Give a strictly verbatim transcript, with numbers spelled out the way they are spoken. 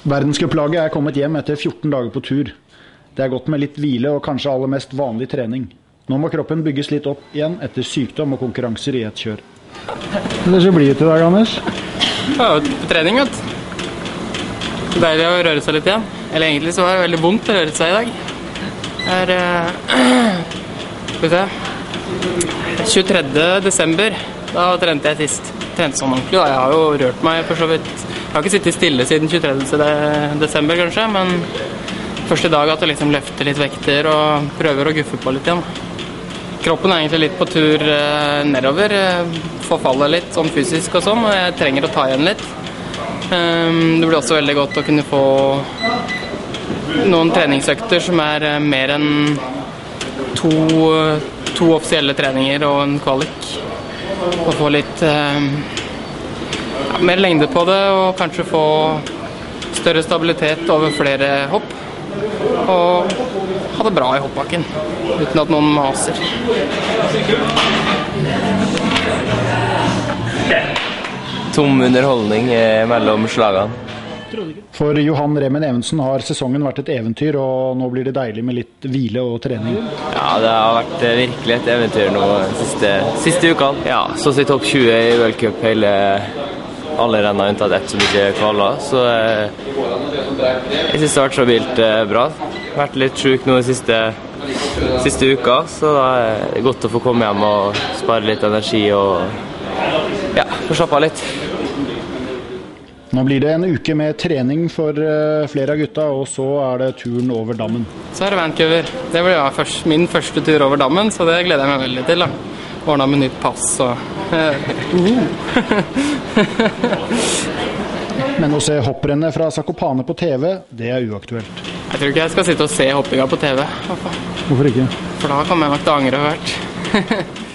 Verdenscuplaget er kommet hjem etter fjorten dager på tur. Det er godt med litt hvile og kanskje aller mest vanlig trening. Nå må kroppen bygges litt opp igjen etter sykdom og konkurranser i et kjør. Det ser blid ut i dag, Anders. Jeg har jo på trening, vet du. Deilig å røre seg litt igjen. Eller egentlig så var det veldig vondt å røre seg i dag. Det er... Uh, skal vi se... tjuetredje desember, da trente jeg sist. Trente sånn ordentlig, da. Jeg har jo rørt meg for så vidt. Jeg har ikke sittet stille siden tjuetredje desember kanskje, men første dag at jeg liksom løfter litt vekter og prøver å guffe på litt igjen. Kroppen er egentlig litt på tur eh, nedover, eh, forfaller litt sånn fysisk og sånn, og jeg trenger å ta igjen litt. Um, det blir også veldig godt å kunne få noen treningsøkter som er eh, mer enn to, to offisielle treninger og en kvalik. Og få litt eh, ja, mer lengde på det, og kanskje få større stabilitet over flere hopp. Og ha det bra i hoppbakken, uten at noen maser. Tom underholdning mellom slagene. For Johan Remen Evensen har sesongen vært et eventyr, og nå blir det deilig med litt hvile og trening. Ja, det har vært virkelig et eventyr nå siste, siste ukene. Ja, så sitt topp tjue i World Cup hele alle renner unntatt ett som ikke kvaler, så jeg synes det har vært stabilt bra. Vært litt syk nå de siste, siste uka, så da er det godt å få komme hjem og spare litt energi og ja, få slappe av litt. Nå blir det en uke med trening for flere av gutta, og så er det turen over dammen. Så er det Vancouver. Det blir ja, først, min første tur over dammen, så det gleder jeg meg veldig til. Da. Ordnet med nytt pass og... Uh. Men å se hopprennet fra Zakopane på T V, det er uaktuelt. Jeg tror ikke jeg skal sitte og se hoppinga på T V. Hvorfor ikke? For da kommer jeg nok til å angre hvert.